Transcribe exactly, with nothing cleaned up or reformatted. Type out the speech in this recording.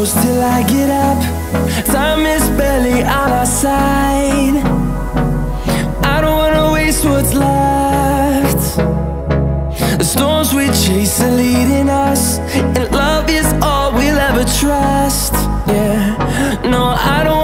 close till I get up. Time is barely on our side. I don't wanna waste what's left. The storms we chase are leading us, and love is all we'll ever trust. Yeah, no, I don't